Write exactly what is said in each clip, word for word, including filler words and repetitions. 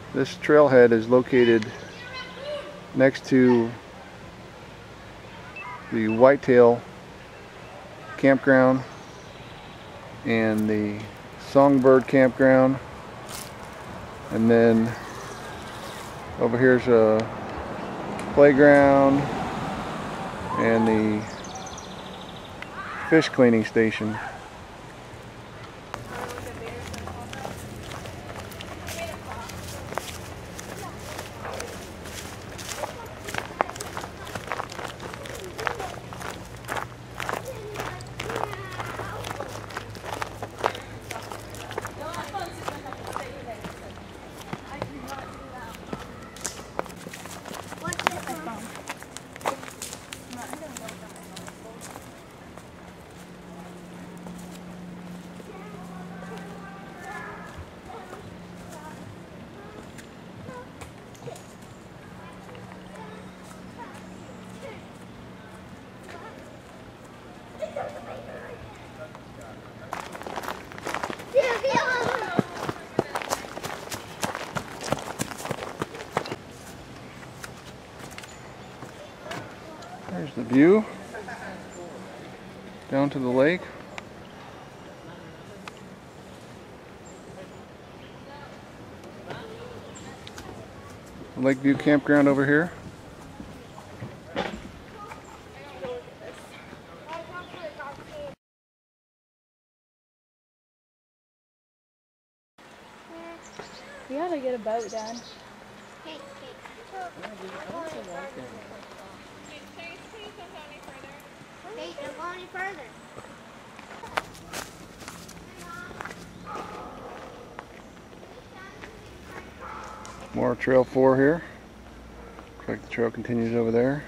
This trailhead is located next to the Whitetail campground and the Songbird campground, and then over here's a playground and the fish cleaning station. There's the view down to the lake. The Lakeview campground over here. We gotta get a boat done. Hey, hey. Hey, don't go any further. More trail four here. Looks like the trail continues over there.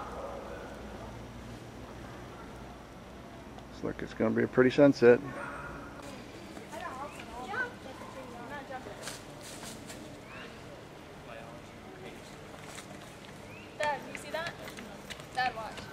Looks like it's going to be a pretty sunset. Dad, you see that? Dad, watch.